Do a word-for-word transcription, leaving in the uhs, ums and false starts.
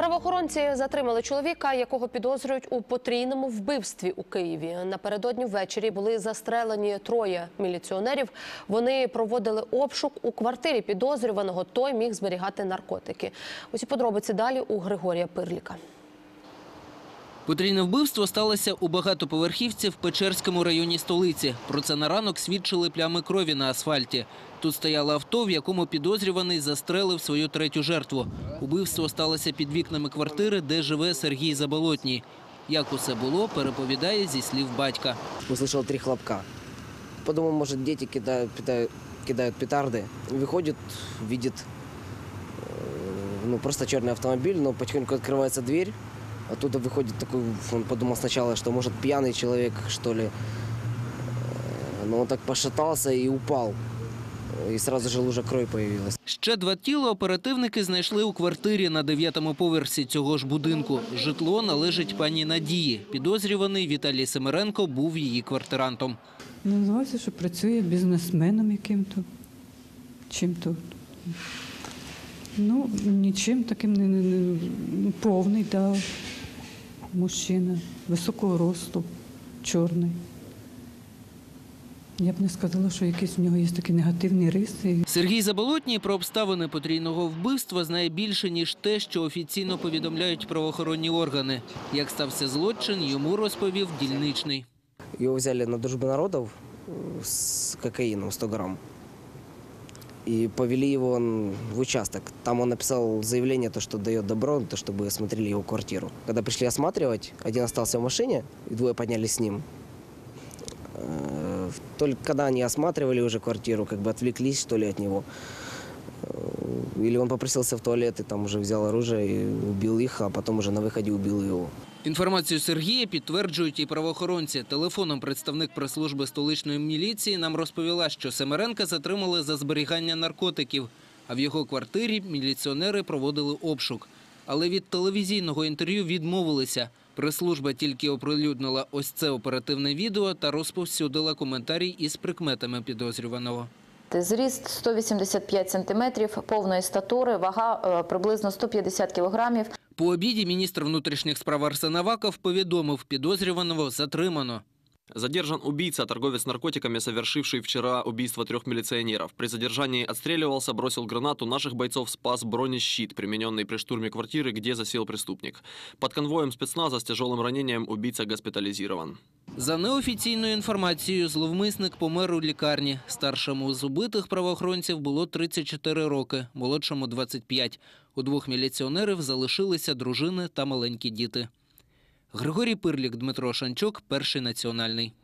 Правоохоронці затримали чоловіка, якого підозрюють у потрійному вбивстві у Києві. Напередодні ввечері були застрелені троє міліціонерів. Вони проводили обшук у квартирі підозрюваного. Той міг зберігати наркотики. Усі подробиці далі у Григорія Пирліка. Потрійне вбивство сталося у багатоповерхівці в Печерському районі столиці. Про це на ранок свідчили плями крові на асфальті. Тут стояло авто, в якому підозрюваний застрелив свою третю жертву. Убивство сталося під вікнами квартири, де живе Сергій Заболотній. Як усе було, переповідає зі слів батька. Услышал три хлопка. Подумал, может, дети кидают, кидают, кидают петарды. Выходит, видит ну, просто черный автомобиль, но потихоньку открывается дверь. Оттуда выходит такой, он подумал сначала, что может пьяный человек, что ли. Но он так пошатался и упал. І одразу ж лужа крові з'явилася. Ще два тіла оперативники знайшли у квартирі на дев'ятому поверсі цього ж будинку. Житло належить пані Надії. Підозрюваний Віталій Семеренко був її квартирантом. Називався, що працює бізнесменом яким-то, чим-то. Ну, нічим таким не, не, не повний, да, мужчина, високого росту, чорний. Я б не сказала, що якісь в нього є такі негативні риси. Сергій Заболотній про обставини потрійного вбивства знає більше, ніж те, що офіційно повідомляють правоохоронні органи. Як стався злочин, йому розповів дільничний. Його взяли на дружбу народів з кокаїном сто грам. И повели его в участок. Там он написал заявление, то, что дает добро, то, чтобы осмотрели его квартиру. Когда пришли осматривать, один остался в машине, и двое поднялись с ним. Только когда они осматривали уже квартиру, как бы отвлеклись, что ли, от него. Или он попросился в туалет и там уже взял оружие и убил их, а потом уже на выходе убил его. Інформацію Сергія підтверджують і правоохоронці. Телефоном представник прес-служби столичної міліції нам розповіла, що Семеренка затримали за зберігання наркотиків, а в його квартирі міліціонери проводили обшук. Але від телевізійного інтерв'ю відмовилися. Прес-служба тільки оприлюднила ось це оперативне відео та розповсюдила коментарі із прикметами підозрюваного. Зріст сто вісімдесят п'ять сантиметрів, повної статури, вага приблизно сто п'ятдесят кілограмів. По обіді міністр внутрішніх справ Арсен Аваков повідомив, підозрюваного затримано. Задержан убийца, торговец наркотиками, совершивший вчера убийство трех милиционеров. При задержании отстреливался, бросил гранату. Наших бойцов спас бронещит, примененный при штурме квартиры, где засел преступник. Под конвоем спецназа с тяжелым ранением убийца госпитализирован. За неофіційною інформацією, зловмисник помер у лікарні. Старшому з убитих правоохоронців було тридцять чотири роки, молодшому – двадцять п'ять. У двох міліціонерів залишилися дружини та маленькі діти. Григорій Пирлік, Дмитро Шанчук, Перший національний.